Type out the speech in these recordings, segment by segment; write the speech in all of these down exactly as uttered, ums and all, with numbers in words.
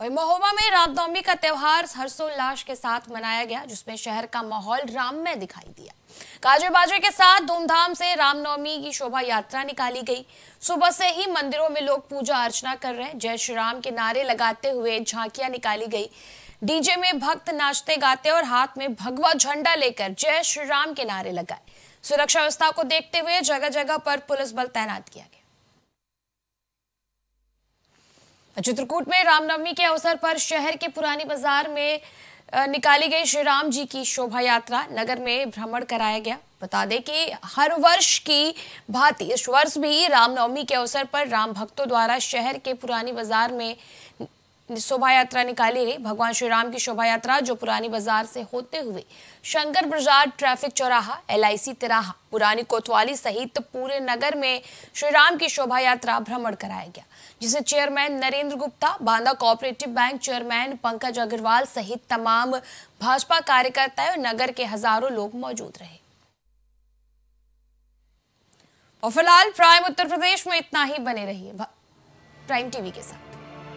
वहीं महोबा में रामनवमी का त्योहार हर्षोल्लास के साथ मनाया गया, जिसमें शहर का माहौल राममय दिखाई दिया। गाजे बाजे के साथ धूमधाम से रामनवमी की शोभा यात्रा निकाली गई। सुबह से ही मंदिरों में लोग पूजा अर्चना कर रहे हैं। जय श्री राम के नारे लगाते हुए झांकियां निकाली गई। डीजे में भक्त नाचते गाते और हाथ में भगवा झंडा लेकर जय श्री राम के नारे लगाए। सुरक्षा व्यवस्था को देखते हुए जगह जगह पर पुलिस बल तैनात किया गया। चित्रकूट में रामनवमी के अवसर पर शहर के पुरानी बाजार में निकाली गई श्री राम जी की शोभा यात्रा। नगर में भ्रमण कराया गया। बता दें कि हर वर्ष की भांति इस वर्ष भी रामनवमी के अवसर पर राम भक्तों द्वारा शहर के पुरानी बाजार में शोभा यात्रा निकाली गई। भगवान श्री राम की शोभा यात्रा जो पुरानी बाजार से होते हुए शंकर बाजार, ट्रैफिक चौराहा, एल आई सी तिराहा, पुरानी कोतवाली सहित पूरे नगर में श्री राम की शोभा यात्रा भ्रमण कराया गया, जिसे chairman Narendra Gupta, Banda cooperative bank chairman Pankaj Agarwal सहित तमाम भाजपा कार्यकर्ता और नगर के हजारों लोग मौजूद रहे। और फिलहाल प्राइम उत्तर प्रदेश में इतना ही। बने रहिए प्राइम टीवी के साथ।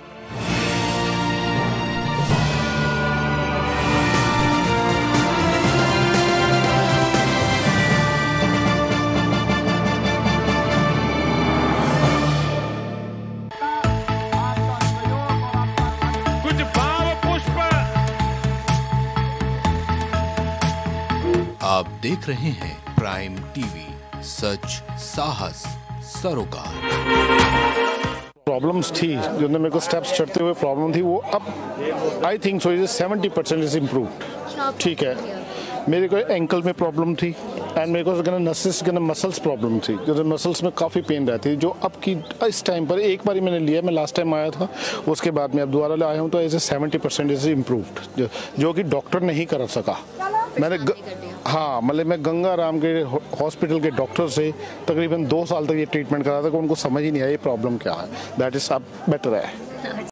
आप देख रहे हैं प्राइम टीवी, सच साहस सरोकार। प्रॉब्लम्स थी जो मेरे को स्टेप्स चढ़ते हुए प्रॉब्लम थी, वो अब I think so is seventy percent is improved. ठीक है, मेरे को एंकल में प्रॉब्लम थी एंड मेरे को नसेस मसल्स प्रॉब्लम थी, जो मसल्स में काफ़ी पेन रहती है, जो अब की इस टाइम पर एक बार मैंने लिया, मैं लास्ट टाइम आया था, उसके बाद मैं अब दोबारा आया हूँ, तो ऐसे सेवेंटी परसेंट इज इम्प्रूव्ड, जो, जो कि डॉक्टर नहीं कर सका। मैंने ग... हाँ, मतलब मैं गंगा राम के हॉस्पिटल के डॉक्टर से तकरीबन दो साल तक ये ट्रीटमेंट करा था, कि उनको समझ ही नहीं आया ये प्रॉब्लम क्या है। दैट इज अब बेटर है।